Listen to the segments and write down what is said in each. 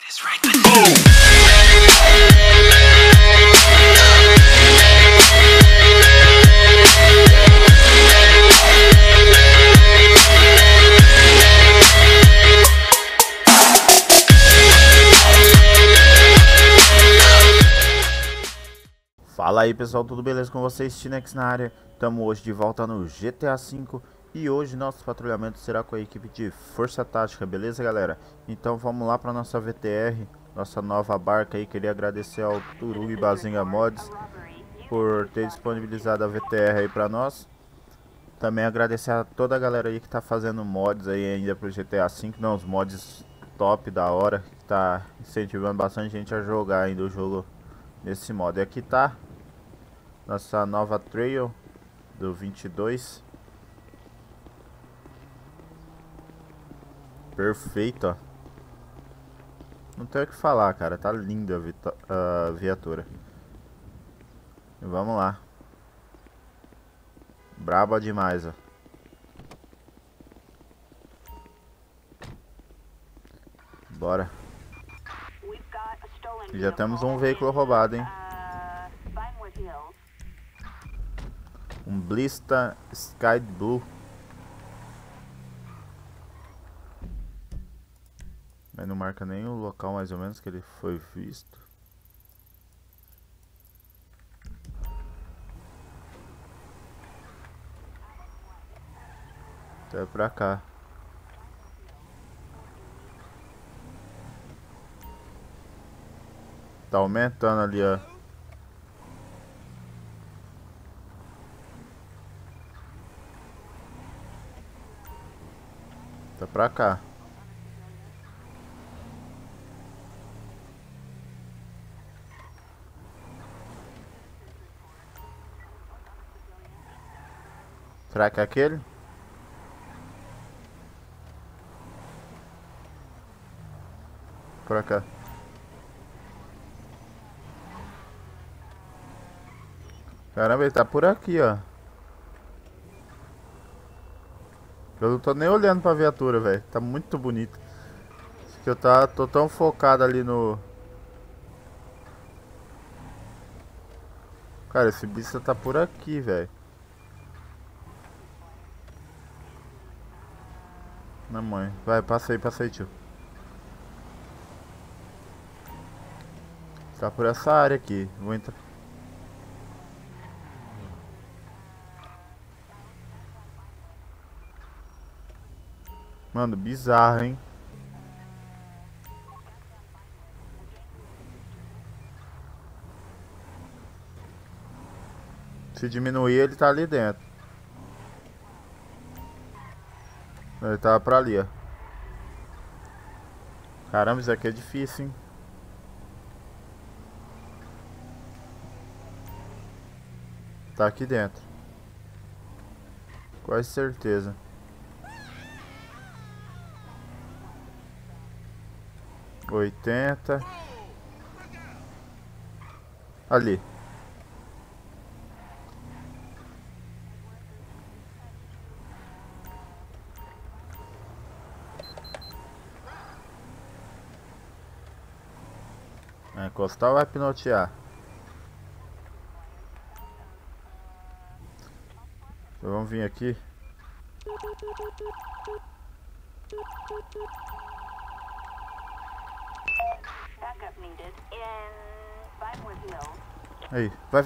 Fala aí pessoal, tudo beleza com vocês? Tinex na área. Estamos hoje de volta no GTA V e hoje nosso patrulhamento será com a equipe de Força Tática, beleza galera? Então vamos lá para nossa VTR, nossa nova barca aí. Queria agradecer ao Turu e Bazinga Mods por ter disponibilizado a VTR aí para nós. Também agradecer a toda a galera aí que tá fazendo mods aí ainda pro GTA V, não, os mods top da hora, que tá incentivando bastante gente a jogar ainda o jogo nesse modo. E aqui tá nossa nova trail do 22. Perfeito, ó. Não tenho o que falar, cara. Tá linda a viatura. E vamos lá. Braba demais, ó. Bora. E já temos um veículo roubado, hein? Um Blista Sky Blue. Mas não marca nem o local mais ou menos que ele foi visto. Até pra cá. Tá aumentando ali, ó. Tá pra cá. Será que é aquele? Pra cá. Caramba, ele tá por aqui, ó. Eu não tô nem olhando pra viatura, velho. Tá muito bonito. Acho que eu tô tão focado ali no... Cara, esse bicho tá por aqui, velho. Na mãe. Vai, passa aí, tio. Tá por essa área aqui. Vou entrar. Mano, bizarro, hein? Se diminuir, ele tá ali dentro. Ele tava pra ali, ó. Caramba, isso aqui é difícil, hein? Tá aqui dentro. Quase certeza. $80. Ali. Encostar ou vai pinotear? Então, vamos vir aqui. Aí, vai.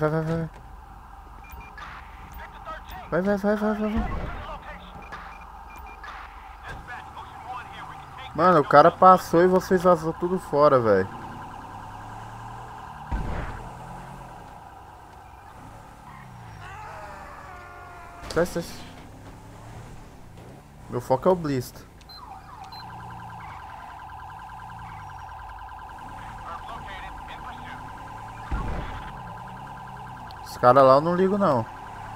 Vai. Mano, o cara passou e vocês vazou tudo fora, velho. Meu foco é o Blista. Os caras lá eu não ligo não.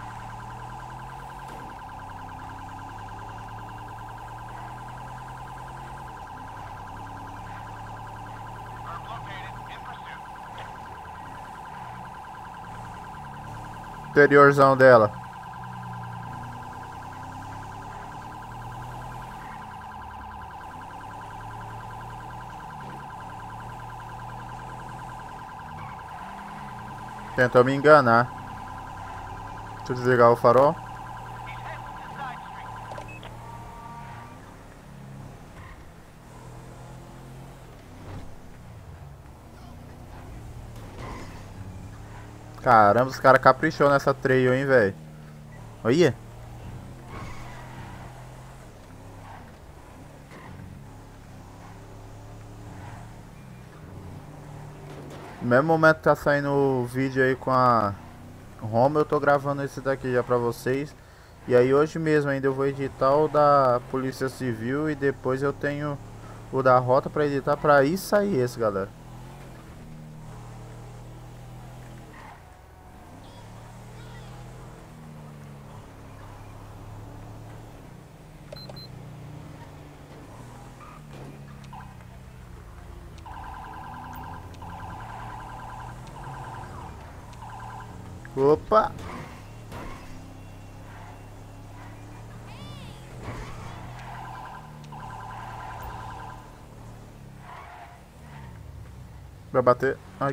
Interiorzão dela. Tentou me enganar. Deixa eu desligar o farol. Caramba, os caras caprichou nessa trail, hein, velho. Olha. No mesmo momento que tá saindo o vídeo aí com a Roma, eu tô gravando esse daqui já pra vocês. E aí hoje mesmo ainda eu vou editar o da Polícia Civil e depois eu tenho o da Rota pra editar, pra aí sair esse, galera. Opa! Vai bater. Ai.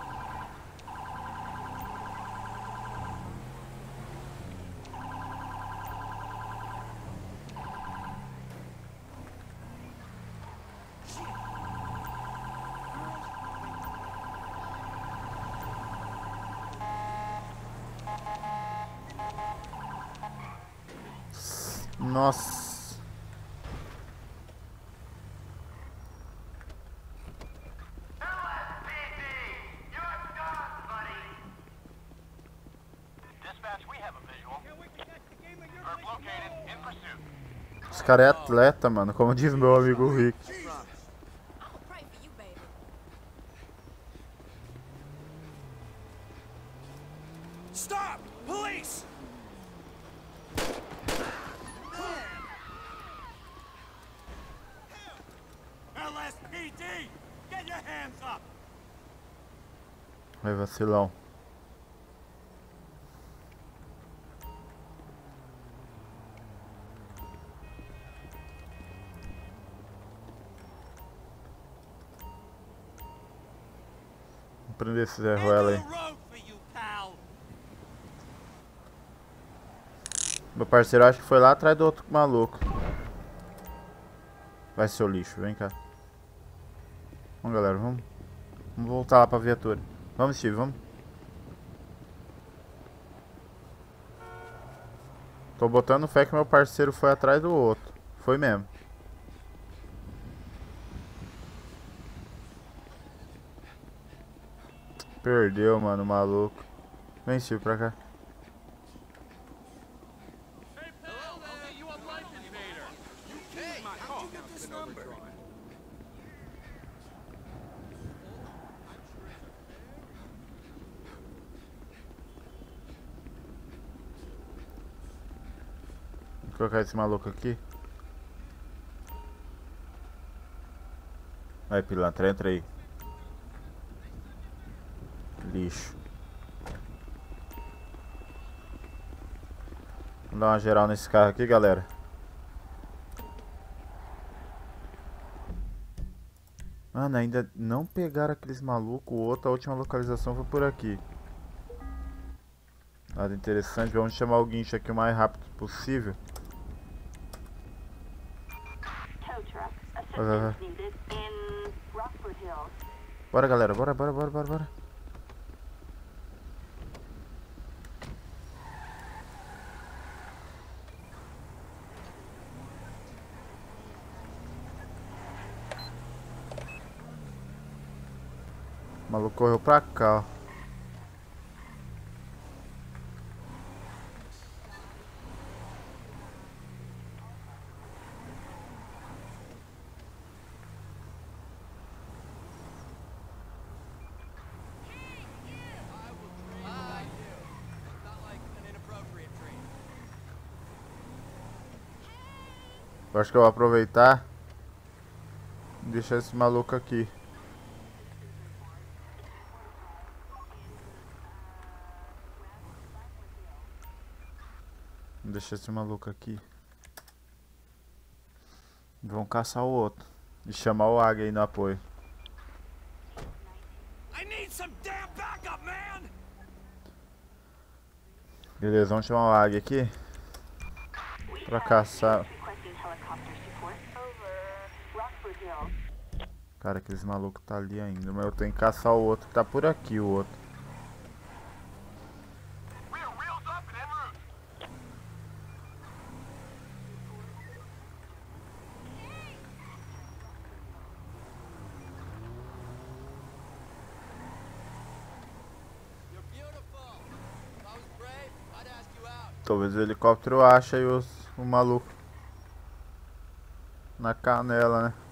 Nossa. Os caras é atleta, mano, como diz meu amigo Rick. Stop! Police! LSPD! Get your hands up! Vai, vacilão. Vou prender esse Zé Ruela aí. Meu parceiro acho que foi lá atrás do outro maluco. Vai, seu lixo, vem cá. Vamos, galera, vamos voltar lá pra viatura. Vamos, Steve, vamos. Tô botando fé que meu parceiro foi atrás do outro. Foi mesmo. Perdeu, mano, o maluco. Vem, Steve, pra cá. Vou colocar esse maluco aqui. Aí, pilantra, entra aí. Lixo. Vamos dar uma geral nesse carro aqui, galera. Mano, ainda não pegaram aqueles malucos. A última localização foi por aqui. Nada interessante. Vamos chamar o guincho aqui o mais rápido possível. Bora, galera. Bora. O maluco correu pra cá, ó. Eu acho que eu vou aproveitar e deixar esse maluco aqui. Vou deixar esse maluco aqui. Vão caçar o outro. E chamar o Águia aí no apoio. I need some damn backup, man! Beleza, vamos chamar o águia aqui pra caçar. Cara, aqueles malucos tá ali ainda, mas eu tenho que caçar o outro que tá por aqui, o outro. Talvez o helicóptero ache aí o maluco na canela, né?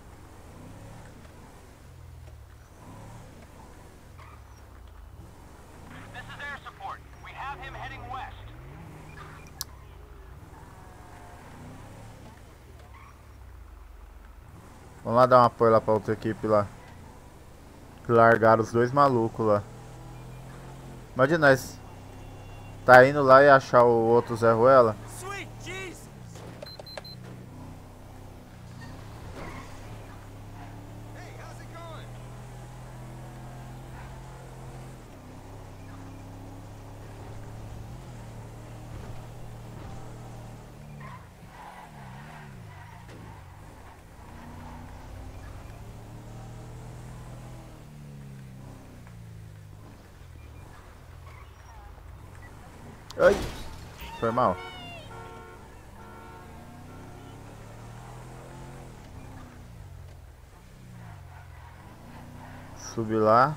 Vamos lá dar um apoio lá pra outra equipe lá. Que largaram os dois malucos lá. Imagina nós tá indo lá e achar o outro Zé Ruela. Sweet Jesus! Hey, how's it going? Ai, foi mal. Subi lá.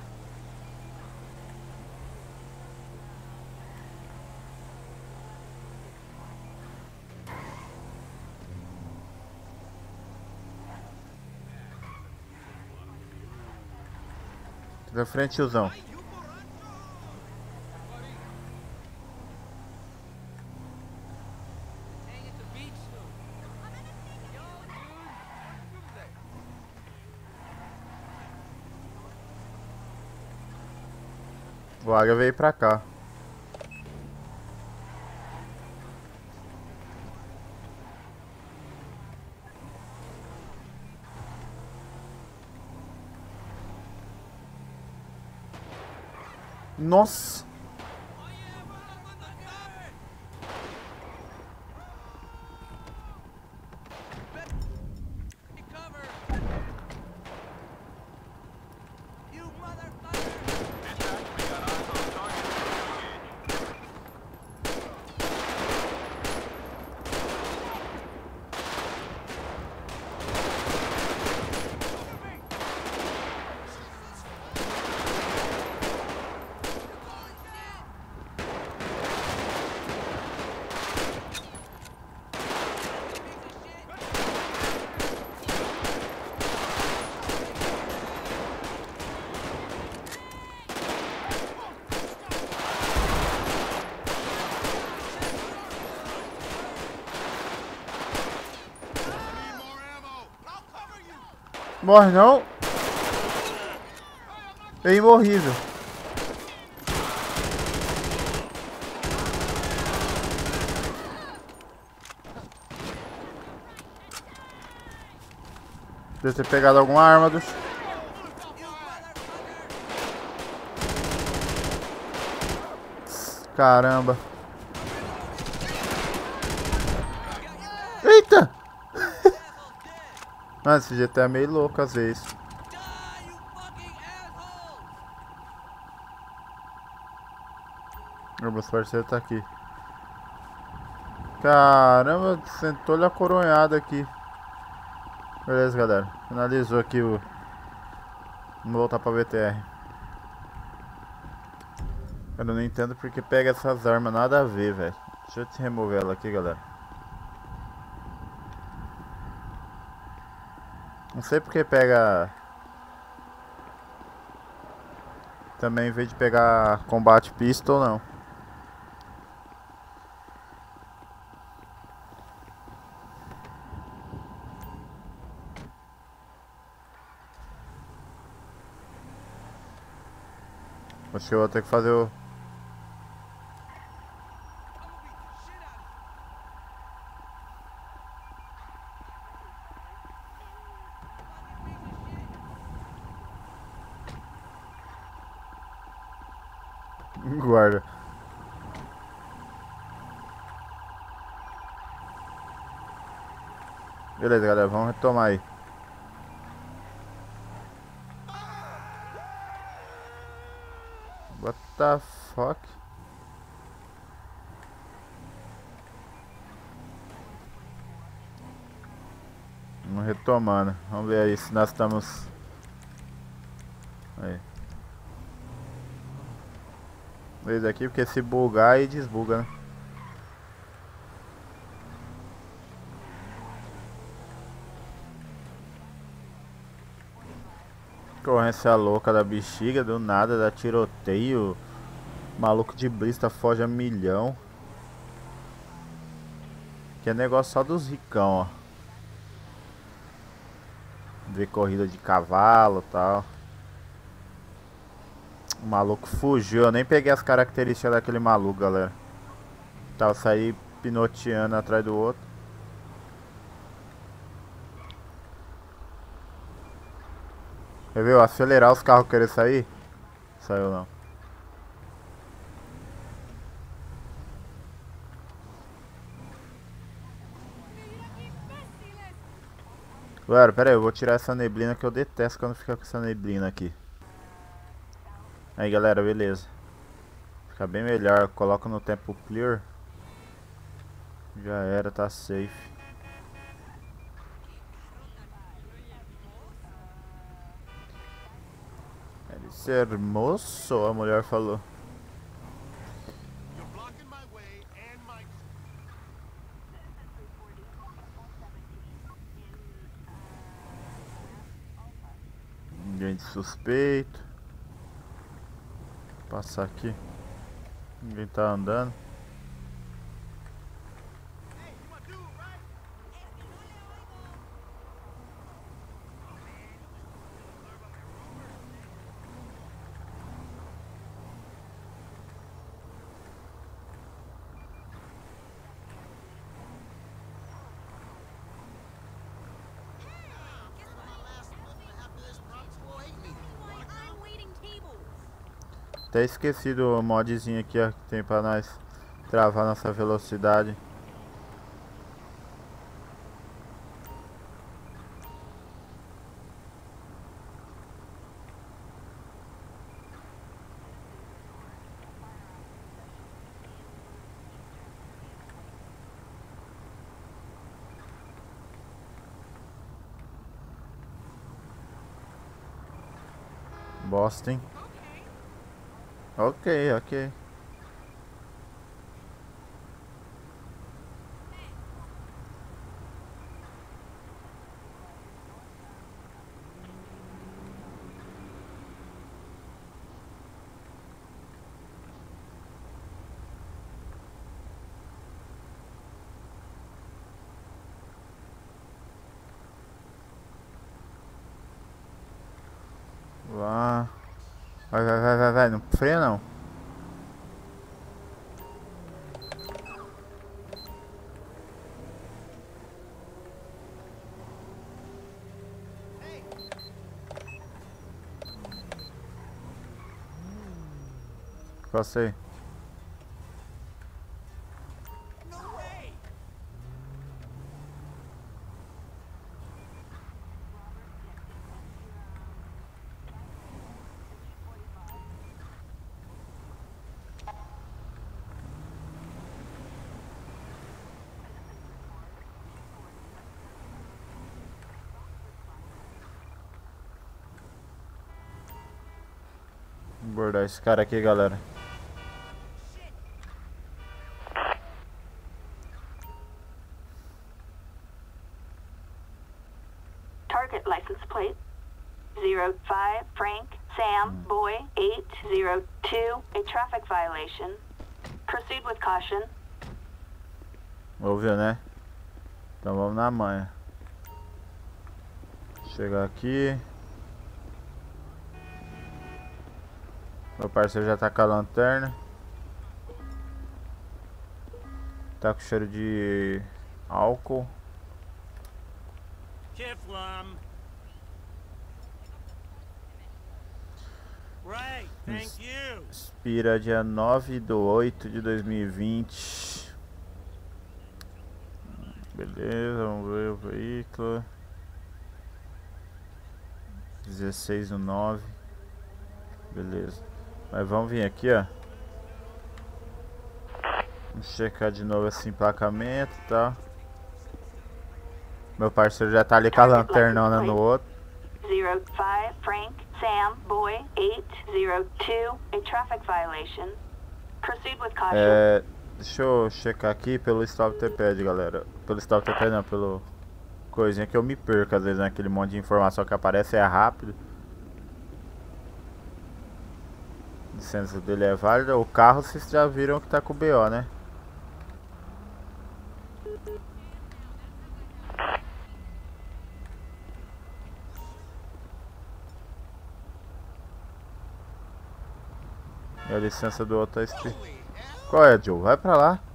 Aqui na frente, tiozão. O águia veio pra cá. Nossa! Morre não? É imorrível. Deve ter pegado alguma arma dos... Caramba. Eita! Mano, esse GTA é meio louco às vezes. O meu parceiro tá aqui. Caramba, sentou-lhe a coronhada aqui. Beleza, galera. Finalizou aqui o... Vamos voltar pra VTR. Eu não entendo porque pega essas armas, nada a ver, velho. Deixa eu te remover ela aqui, galera. Não sei porque pega... Também em vez de pegar combate pistol, não. Acho que eu vou ter que fazer o... Guarda. Beleza, galera, vamos retomar aí. What the fuck? Vamos retomando. Vamos ver aí se nós estamos... Aí. Esse aqui, porque se bugar aí desbuga, né? Ocorrência louca da bexiga, do nada, dá tiroteio. Maluco de blista foge a milhão. Que é negócio só dos ricão, ó. Ver corrida de cavalo e tal. O maluco fugiu, eu nem peguei as características daquele maluco, galera. Tava saindo pinoteando atrás do outro. Quer ver? Acelerar os carros querer sair? Saiu não. Galera, pera aí, eu vou tirar essa neblina que eu detesto quando fica com essa neblina aqui. Aí galera, beleza. Fica bem melhor, coloca no tempo clear. Já era, tá safe. Isso é hermoso, a mulher falou. Ninguém de suspeito. Vou passar aqui. Ninguém tá andando. Até esqueci do modzinho aqui, ó, que tem pra nós travar nossa velocidade. Bosta, hein? Ok, ok. Vá. Vai, não freia não. Passei. Vou abordar esse cara aqui, galera. Target license plate 05 Frank Sam Boy 802. A traffic violation. Proceed with caution. Ouviu, né? Então vamos na manha. Chegar aqui. Meu parceiro já tá com a lanterna. Tá com cheiro de álcool. Kiflam. Right, thank you. Expira dia 9/8/2020. Beleza, vamos ver o veículo. 16 no 9. Beleza. Mas vamos vir aqui, ó. Vamos checar de novo esse emplacamento e tal. Meu parceiro já tá ali com a lanternona no outro. 05 Frank Sam Boy 802, a traffic violation. Proceed with caution. Deixa eu checar aqui pelo Stop TP, galera. Pelo Stop TP não, pelo coisinha que eu me perco às vezes, né? Aquele monte de informação que aparece é rápido. A licença dele é válida. O carro vocês já viram que tá com o BO, né? E a licença do outro tá Qual é, Joe? Vai pra lá.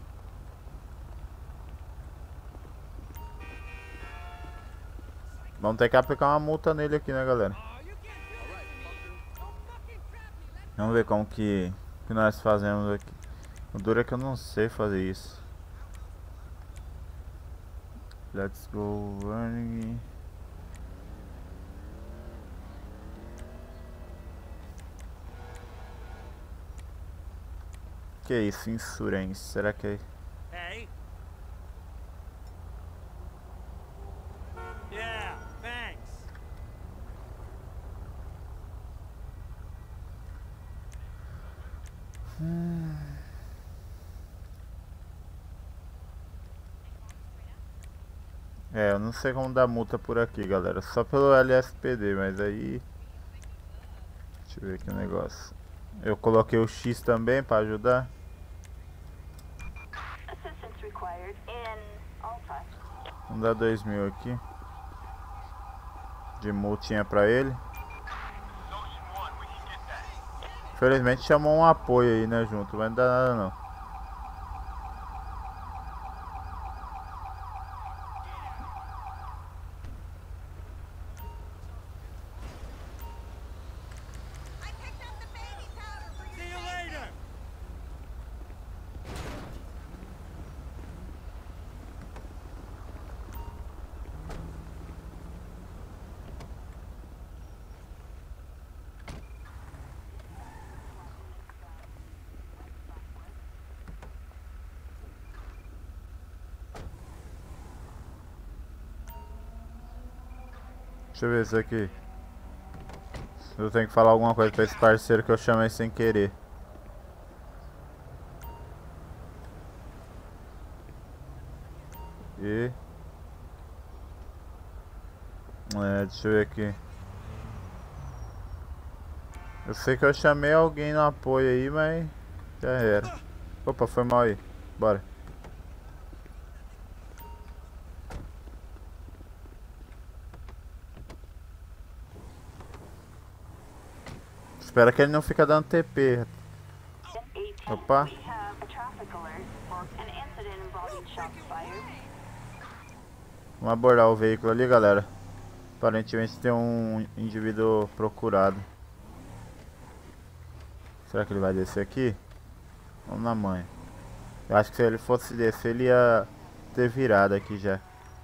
Vamos ter que aplicar uma multa nele aqui, né, galera? Vamos ver como que nós fazemos aqui. O duro é que eu não sei fazer isso. Let's go running. Que isso, insurance? Será que é? Hey. Yeah, thanks. Eu não sei como dar multa por aqui, galera. Só pelo LSPD, mas aí... Deixa eu ver aqui o negócio. Eu coloquei o X também pra ajudar. Assistance required in Alpha. Vamos dar 2.000 aqui. De multinha pra ele. Infelizmente chamou um apoio aí, né, junto. Mas não dá nada não. See you later. Deixa eu ver isso aqui. Eu tenho que falar alguma coisa pra esse parceiro que eu chamei sem querer. E... deixa eu ver aqui. Eu sei que eu chamei alguém no apoio aí, mas... Já era. Opa, foi mal aí. Bora. Espera que ele não fica dando TP. Opa. We have a traffic alert for an incident involving shots fired. Vamos abordar o veículo ali, galera. Aparentemente tem um indivíduo procurado. Será que ele vai descer aqui? Vamos na manha. Eu acho que se ele fosse descer, ele ia ter virado aqui já.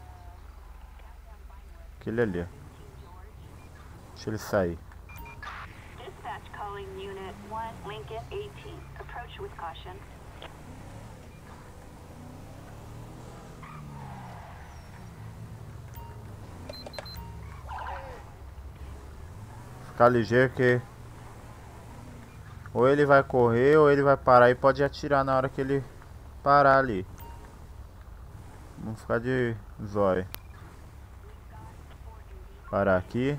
Aquele ali, ó. Deixa ele sair. Dispatch calling Unit 1, Lincoln 18. Approach with caution. Ficar ligeiro que... Ou ele vai correr ou ele vai parar e pode atirar na hora que ele parar ali. Vamos ficar de zóio. Parar aqui.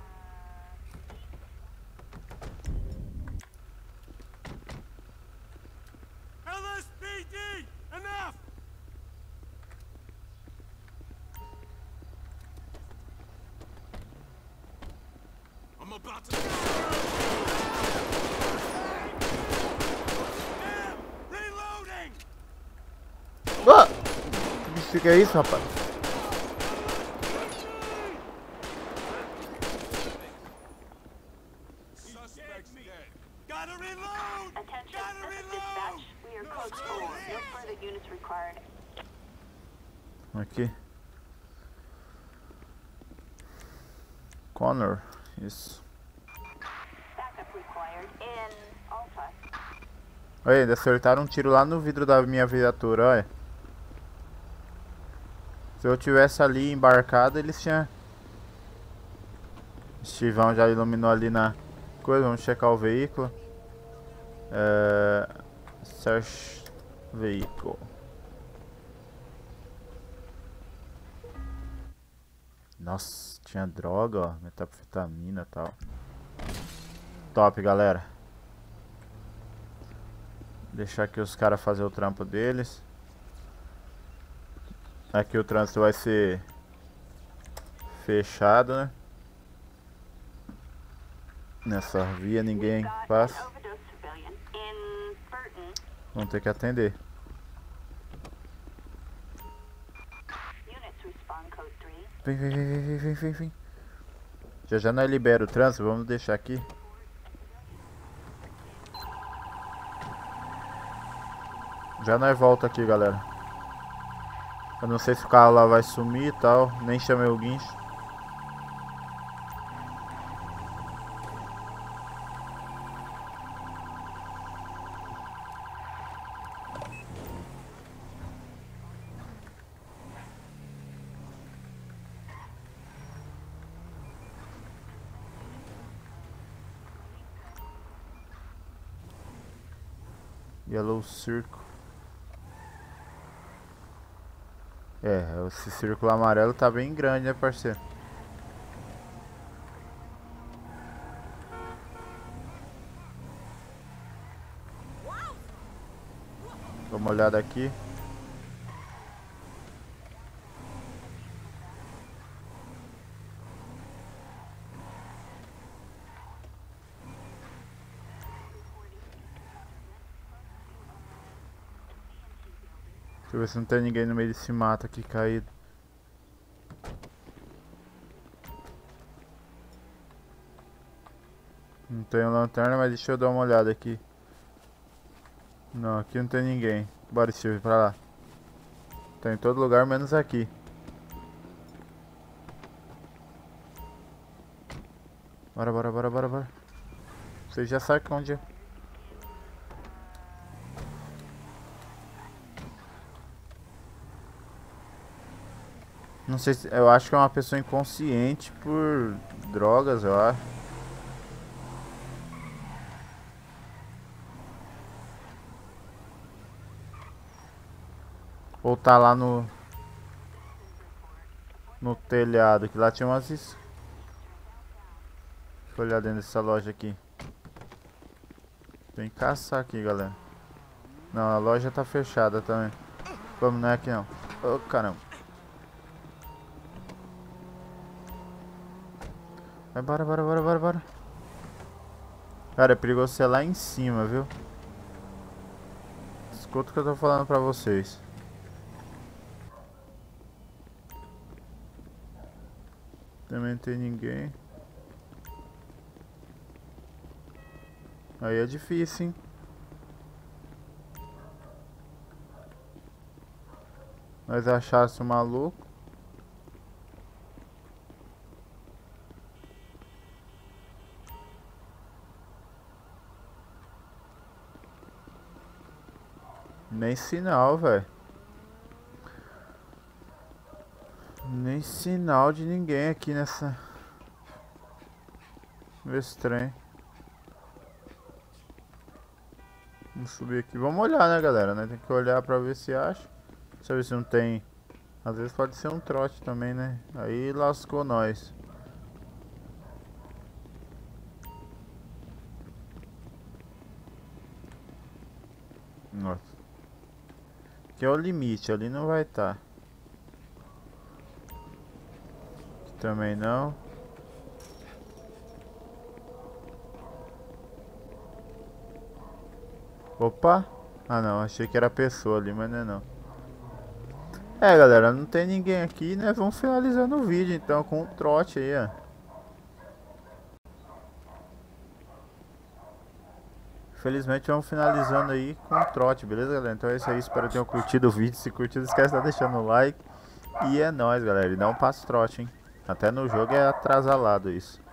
LSPD, enough. I'm about to. Damn, reloading. Ah! Que bicho que é isso, rapaz? Suspect's dead. Gotta reload. Attention, Gotta this is reload. dispatch. We are code 4. No further units required. Aqui. Connor. Isso. Backup required in Alpha. Olha, ainda acertaram um tiro lá no vidro da minha viatura, olha. Se eu tivesse ali embarcado, eles tinham... Estivão já iluminou ali na coisa, vamos checar o veículo. Search vehicle. Nossa, tinha droga, ó, metanfetamina e tal. Top, galera. Deixar aqui os caras fazer o trampo deles. Aqui o trânsito vai ser fechado, né? Nessa via ninguém passa. Overdose civilian in Burton. Vamos ter que atender. Units respond code 3. Vem. Já já nós libera o trânsito, vamos deixar aqui. Já nós volta aqui, galera. Eu não sei se o carro lá vai sumir e tal, nem chamei o guincho. Yellow Circle. Esse círculo amarelo tá bem grande, né, parceiro? Dá uma olhada aqui. Deixa eu ver se não tem ninguém no meio desse mato aqui caído. Não tenho lanterna, mas deixa eu dar uma olhada aqui. Não, aqui não tem ninguém. Bora, Steve, pra lá. Tá em todo lugar, menos aqui. Bora. Você já sabe onde é. Não sei se... Eu acho que é uma pessoa inconsciente por drogas, eu acho. Ou tá lá no telhado, que lá tinha umas... Deixa eu olhar dentro dessa loja aqui. Tem que caçar aqui, galera. Não, a loja tá fechada também. Vamos, não é aqui não. Ô, caramba. Vai, bora. Cara, é perigoso ser lá em cima, viu? Escuta o que eu tô falando pra vocês. Também não tem ninguém. Aí é difícil, hein? Nós achasse o maluco. Nem sinal, velho. Nem sinal de ninguém aqui nesse trem. Vamos subir aqui. Vamos olhar, né, galera? Né? Tem que olhar pra ver se acha. Deixa eu ver se não tem. Às vezes pode ser um trote também, né? Aí lascou nós. Nossa. Aqui é o limite, ali não vai estar. Aqui também não. Opa! Ah não, achei que era pessoa ali, mas não é não. Galera, não tem ninguém aqui, né? Vamos finalizando o vídeo então com um trote aí, ó. Infelizmente vamos finalizando aí com um trote, beleza, galera? Então é isso aí, espero que tenham curtido o vídeo. Se curtido, não esquece de deixar no like. E é nóis, galera. E não passa trote, hein? Até no jogo é atrasalado isso.